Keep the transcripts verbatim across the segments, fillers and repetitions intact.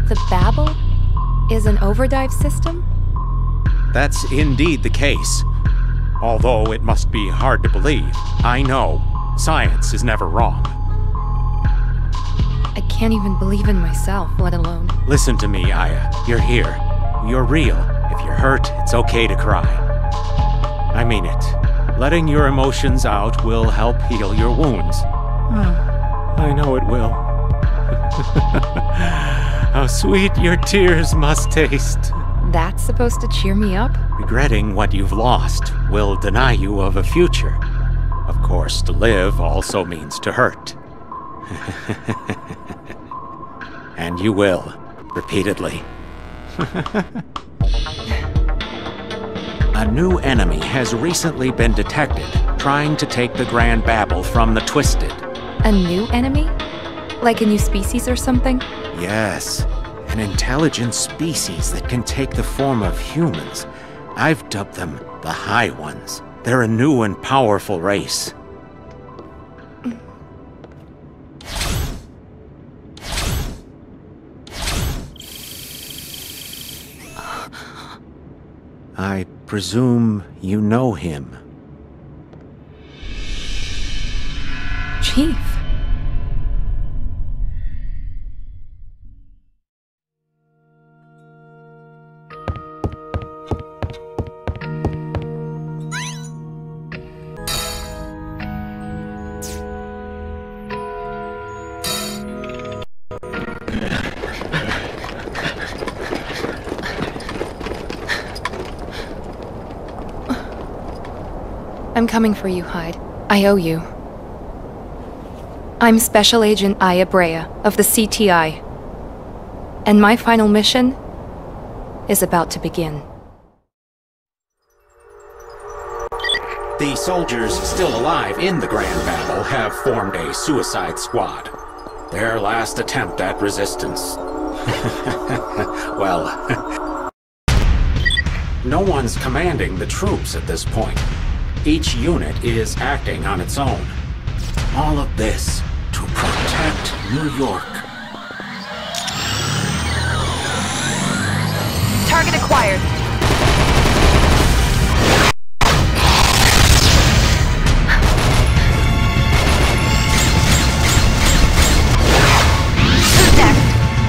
The Babel is an overdrive system? That's indeed the case. Although it must be hard to believe, I know science is never wrong. I can't even believe in myself, let alone... Listen to me, Aya. You're here. You're real. If you're hurt, it's okay to cry. I mean it. Letting your emotions out will help heal your wounds. I know it will. How sweet your tears must taste. That's supposed to cheer me up? Regretting what you've lost will deny you of a future. Of course, to live also means to hurt. And you will, repeatedly. A new enemy has recently been detected, trying to take the Grand Babel from the Twisted. A new enemy? Like a new species or something? Yes, an intelligent species that can take the form of humans. I've dubbed them the High Ones. They're a new and powerful race. I presume you know him. Chief. I'm coming for you, Hyde. I owe you. I'm Special Agent Aya Brea of the C T I. And my final mission is about to begin. The soldiers still alive in the Grand Babel have formed a suicide squad. Their last attempt at resistance. Well, no one's commanding the troops at this point. Each unit is acting on its own. All of this to protect New York. Target acquired. Who's next?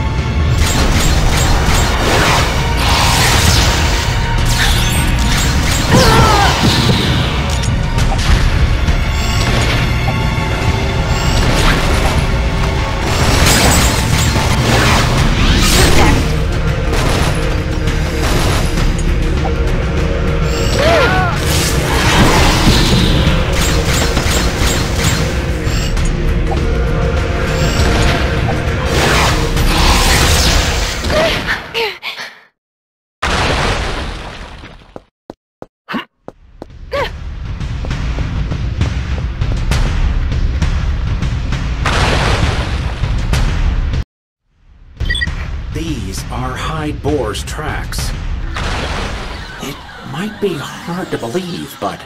These are Hyde Boar's tracks. It might be hard to believe, but...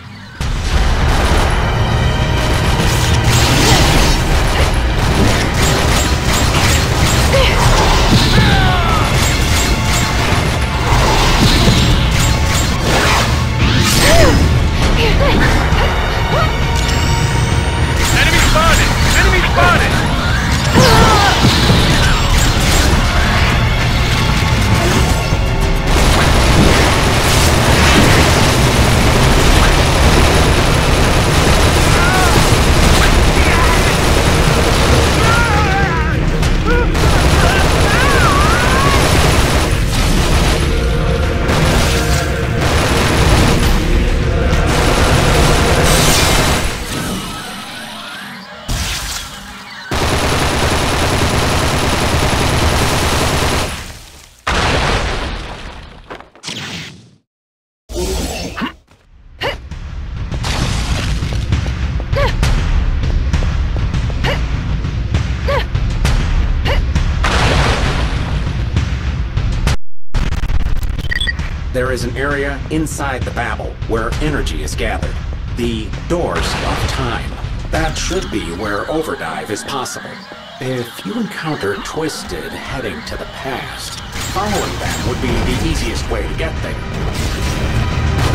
Enemy spotted! Enemy spotted! There is an area inside the Babel where energy is gathered. The Doors of Time. That should be where Overdive is possible. If you encounter Twisted heading to the past, following them would be the easiest way to get there.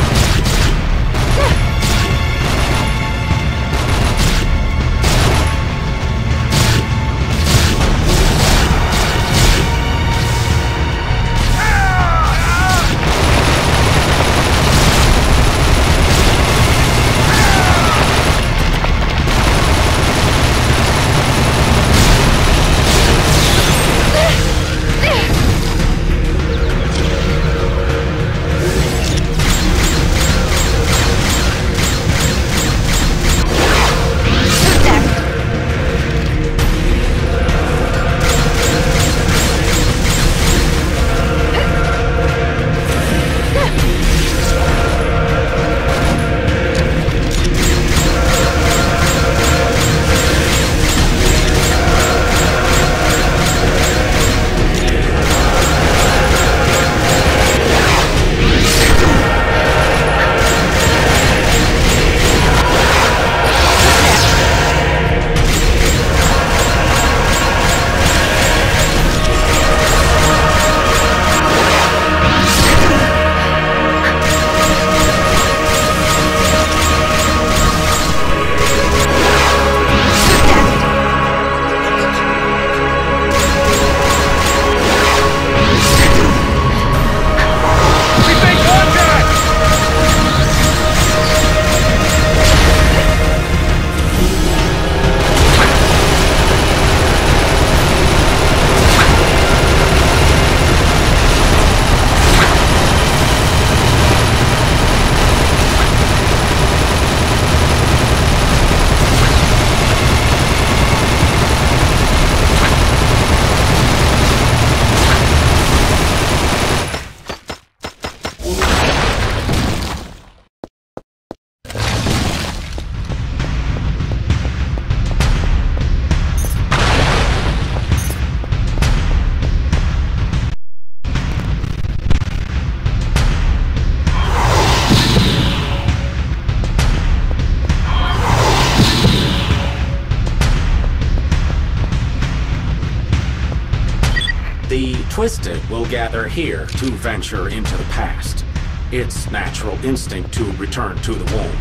The Twisted will gather here to venture into the past. Its natural instinct to return to the womb.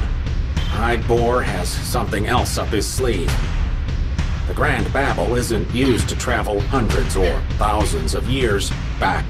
Hydeboar has something else up his sleeve. The Grand Babel isn't used to travel hundreds or thousands of years back.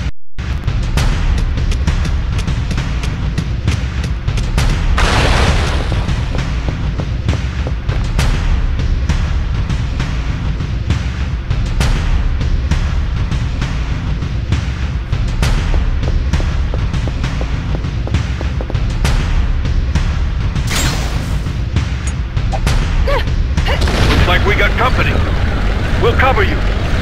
Like we got company. We'll cover you.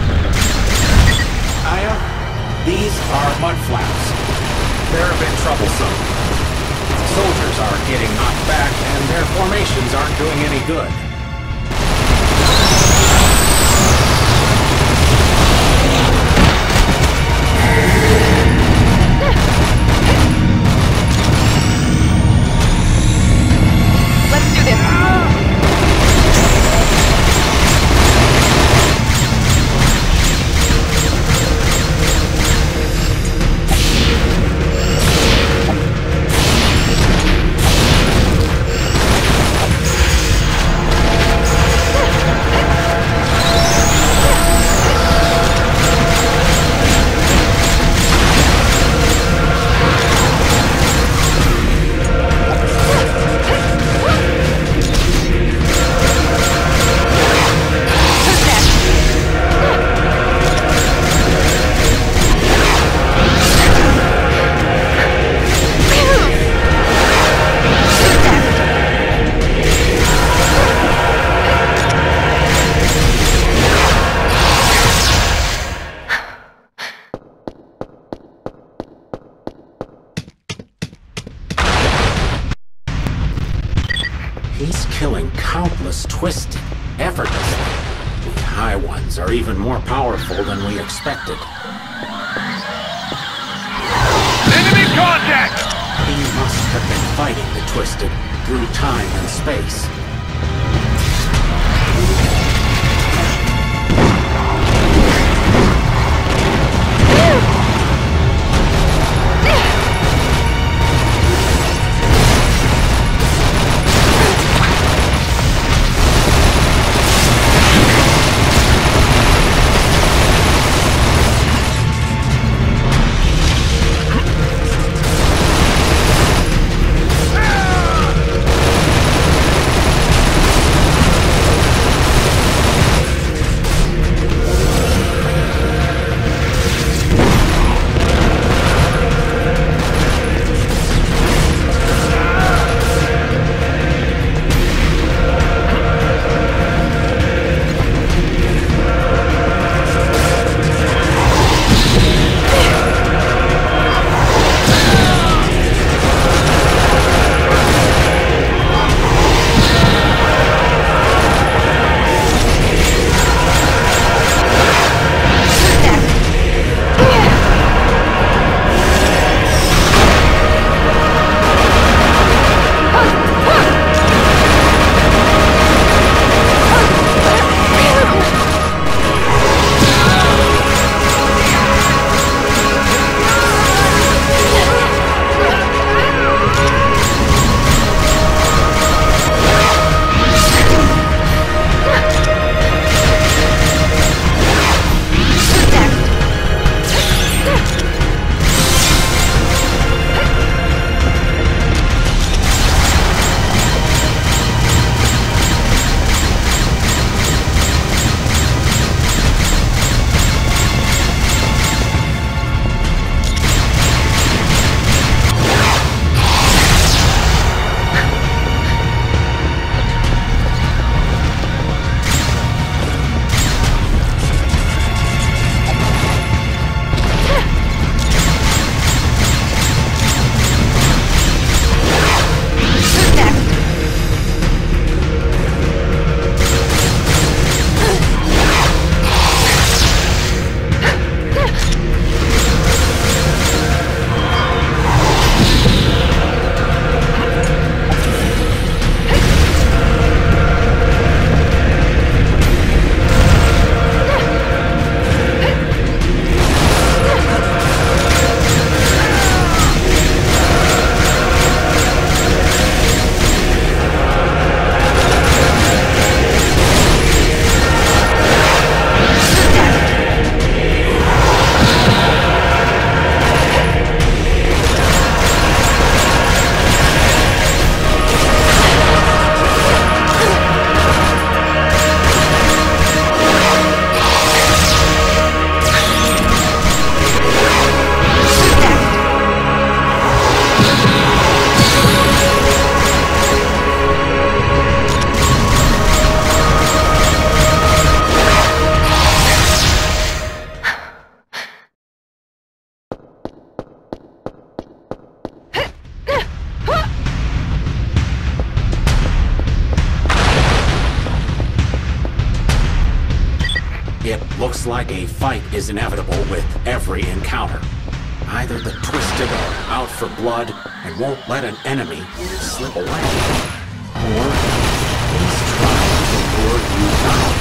Aya, these are mudflaps. They're a bit troublesome. Soldiers are getting knocked back, and their formations aren't doing any good. Let's do this. He's killing countless Twisted, effortlessly. The High Ones are even more powerful than we expected. Enemy contact! He must have been fighting the Twisted through time and space. It looks like a fight is inevitable with every encounter. Either the Twisted are out for blood and won't let an enemy slip away, or he's trying to lure you out.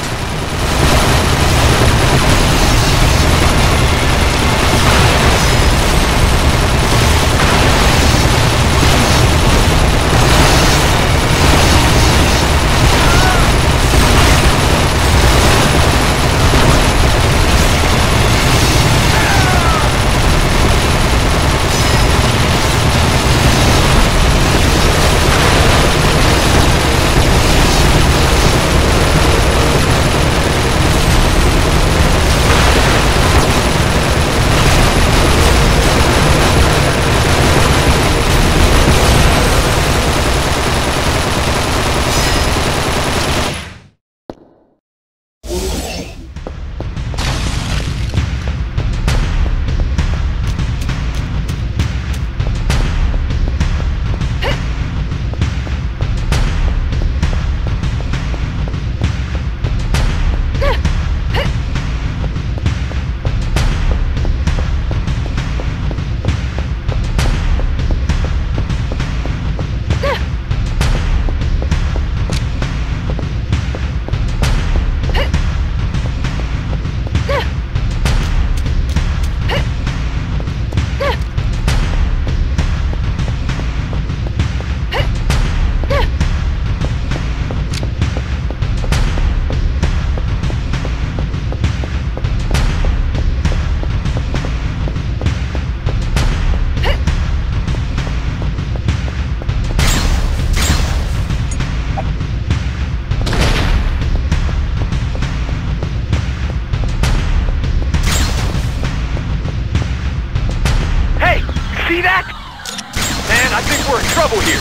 See that? Man, I think we're in trouble here.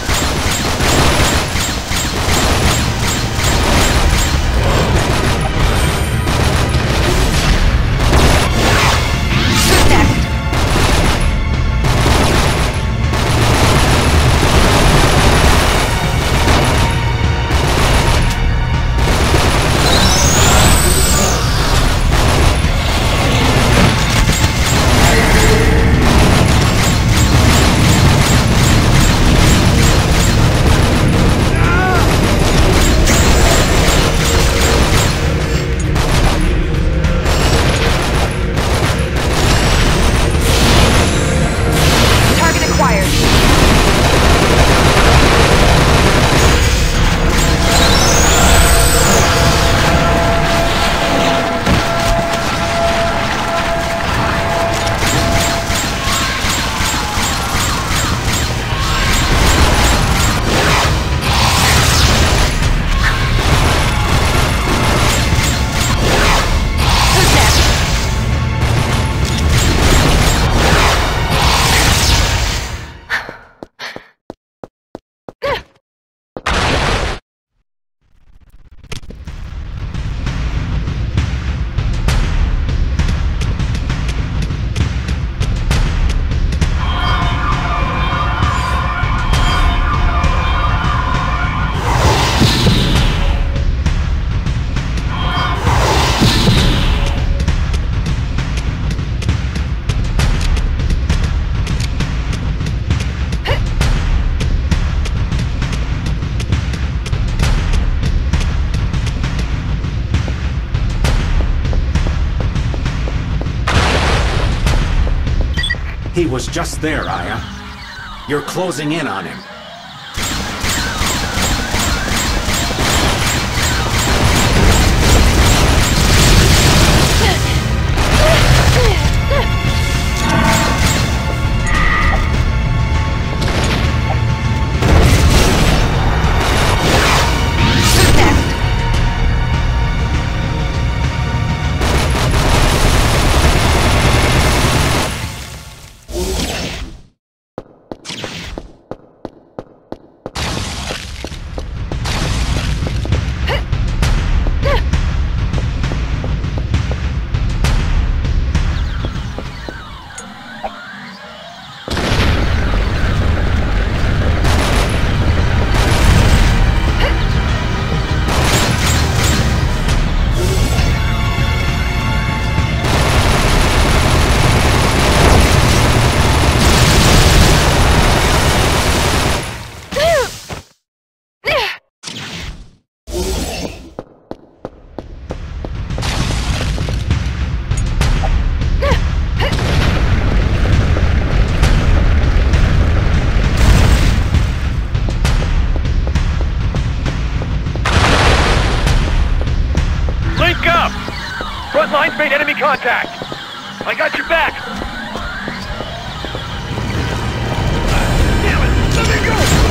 He was just there, Aya. You're closing in on him. Front lines made enemy contact. I got your back. Damn it! Let me go!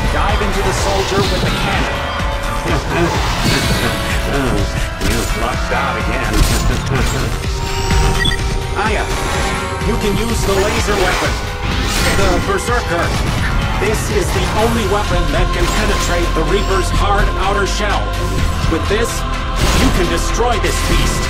Dive into the soldier with the cannon. You've lucked out again. Aya, you can use the laser weapon. The Berserker. This is the only weapon that can penetrate the Reaper's hard outer shell. With this, you can destroy this beast.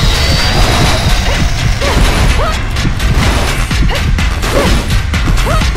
What?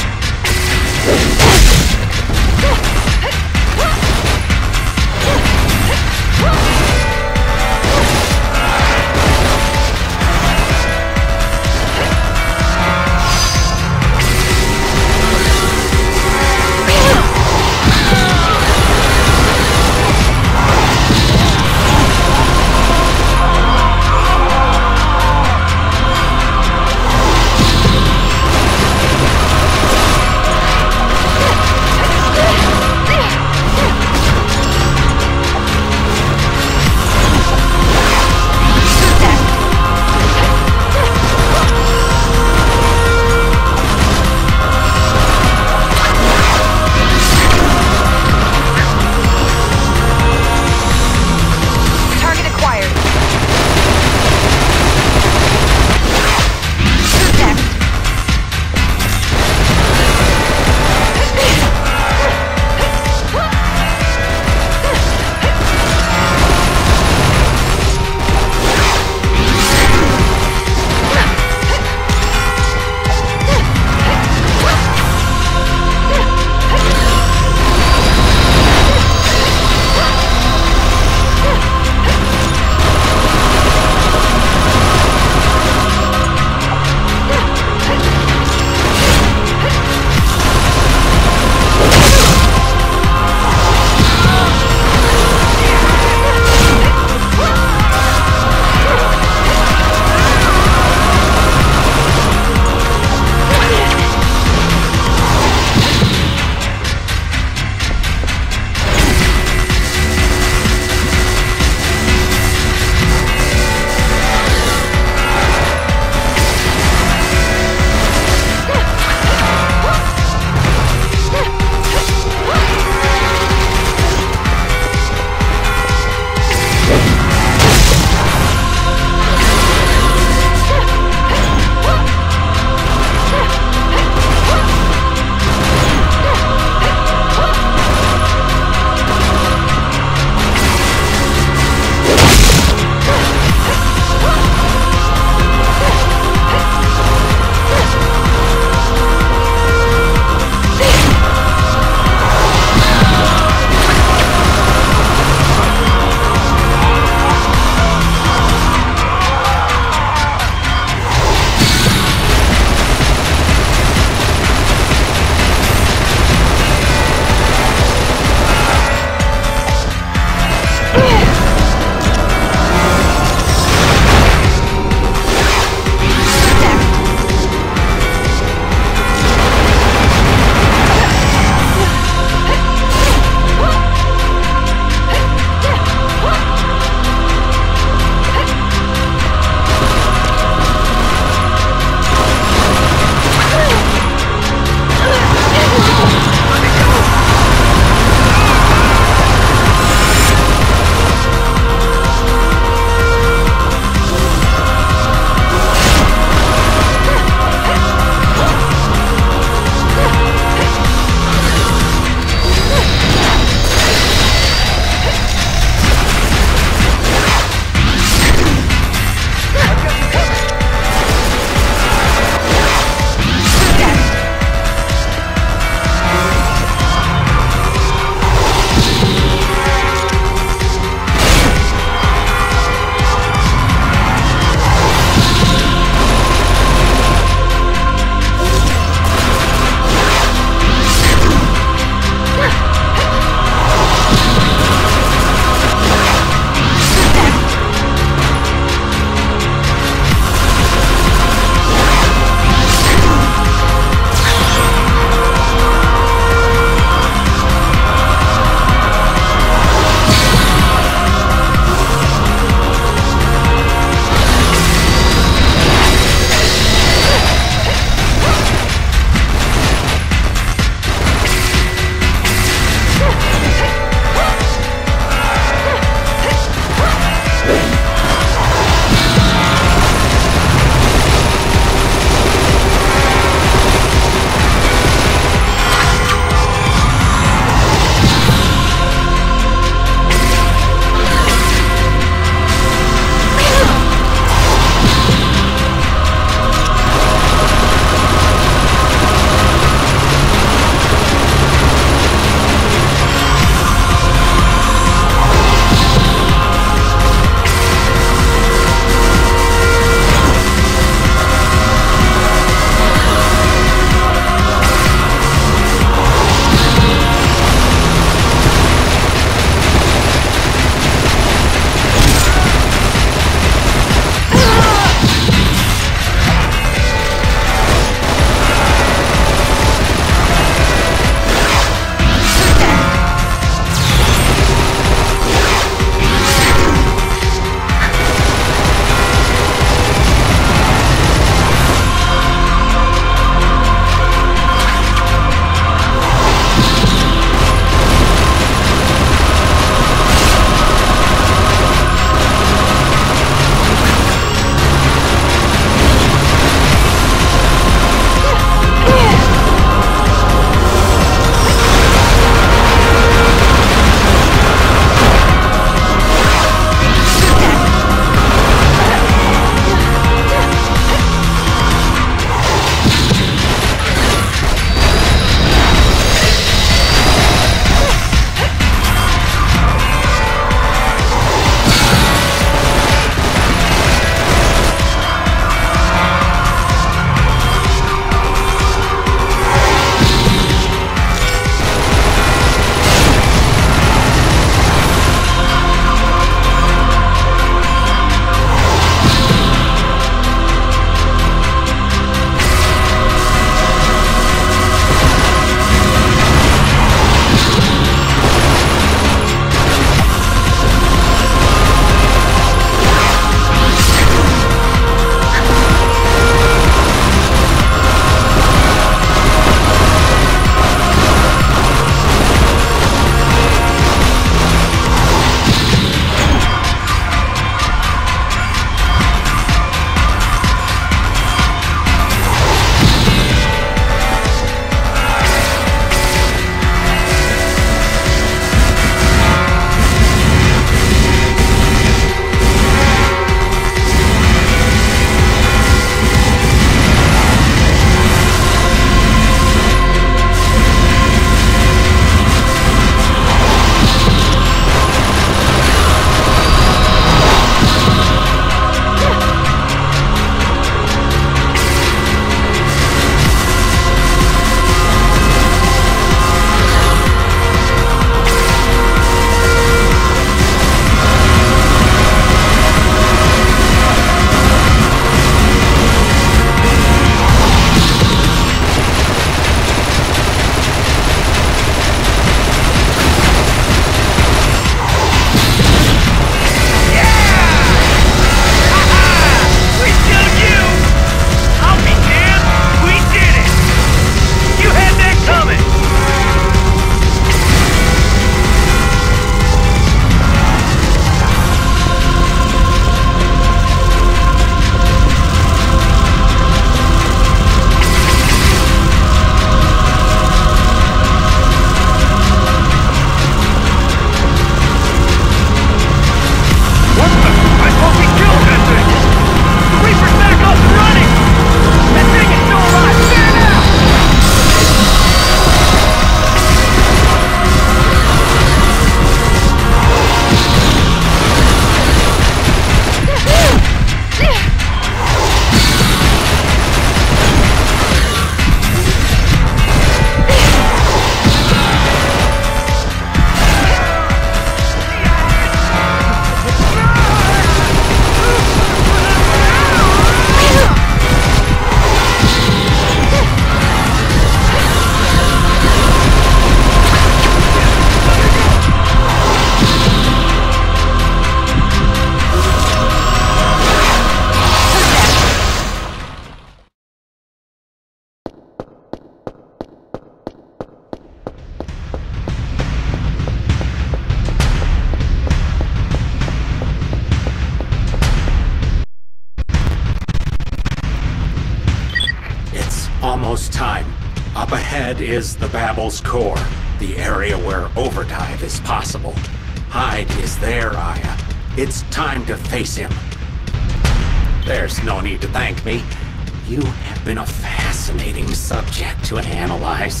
Almost time. Up ahead is the Babel's core, the area where overdrive is possible. Hyde is there, Aya. It's time to face him. There's no need to thank me. You have been a fascinating subject to analyze.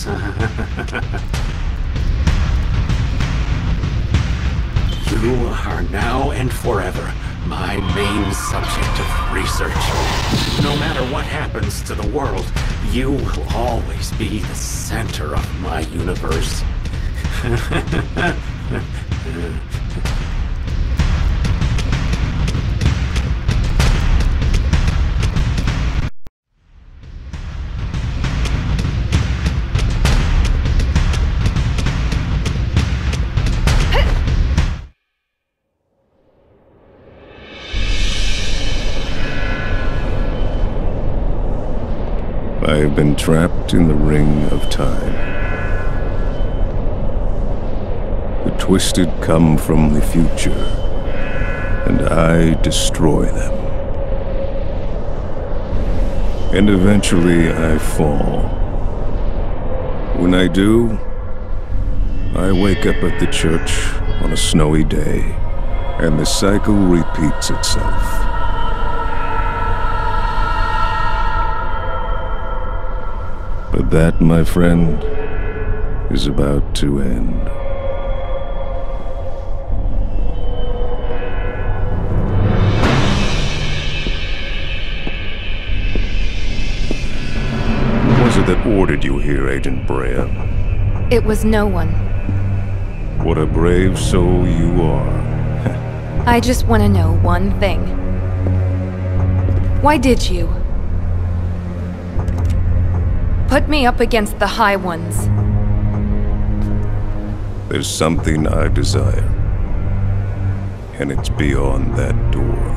You are now and forever my main subject of research. No matter what happens to the world, you will always be the center of my universe. I have been trapped in the ring of time. The Twisted come from the future, and I destroy them. And eventually I fall. When I do, I wake up at the church on a snowy day, and the cycle repeats itself. But that, my friend, is about to end. Who was it that ordered you here, Agent Brea? It was no one. What a brave soul you are. I just want to know one thing. Why did you put me up against the High Ones? There's something I desire, and it's beyond that door.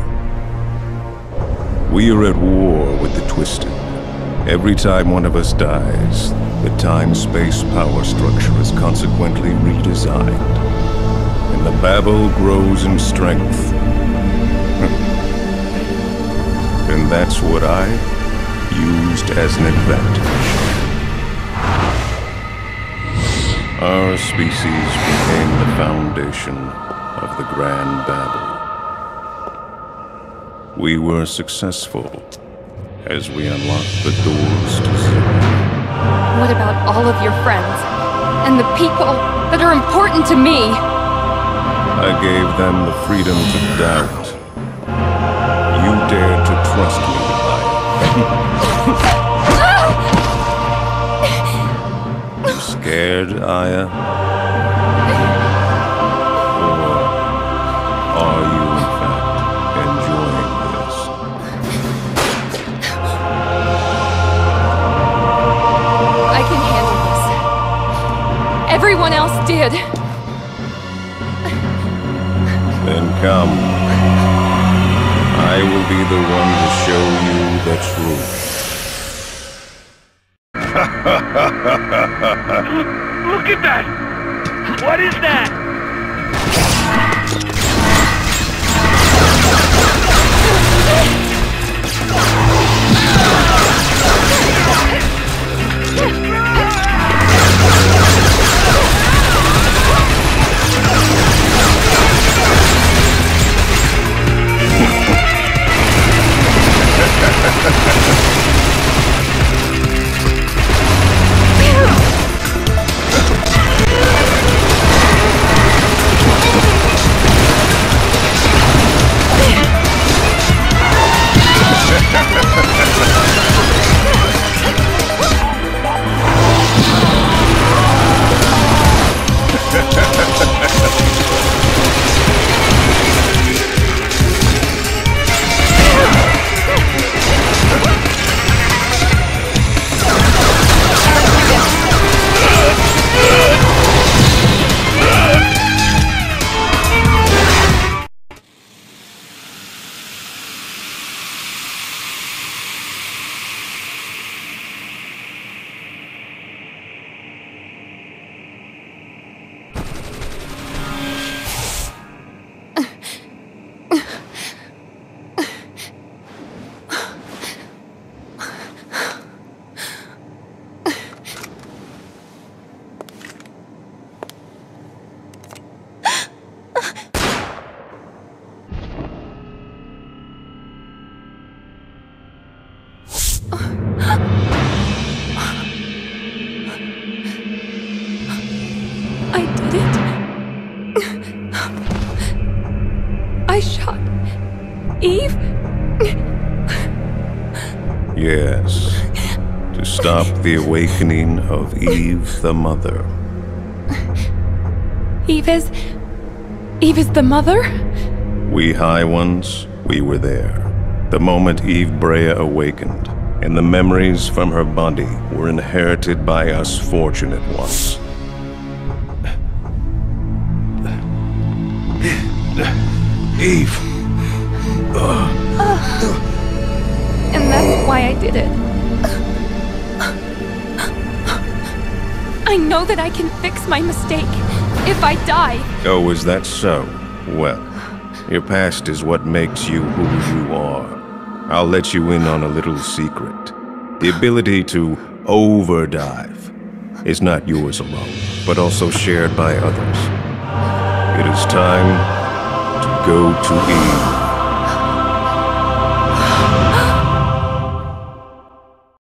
We are at war with the Twisted. Every time one of us dies, the time-space power structure is consequently redesigned, and the Babel grows in strength. And that's what I used as an advantage. Our species became the foundation of the Grand Babel. We were successful as we unlocked the doors to zero. What about all of your friends? And the people that are important to me? I gave them the freedom to doubt. You dared to trust me, Aya. You scared, Aya? Or are you, in fact, enjoying this? I can handle this. Everyone else did. Then come. I will be the one to show you the truth. Look at that! What is that? Yes. To stop the awakening of Eve the Mother. Eve is... Eve is the mother? We High Ones, we were there. The moment Eve Brea awakened, and the memories from her body were inherited by us fortunate ones. Eve! Uh, and that's why I did it. I know that I can fix my mistake if I die. Oh, is that so? Well, your past is what makes you who you are. I'll let you in on a little secret. The ability to overdive is not yours alone, but also shared by others. It is time to go to Eve.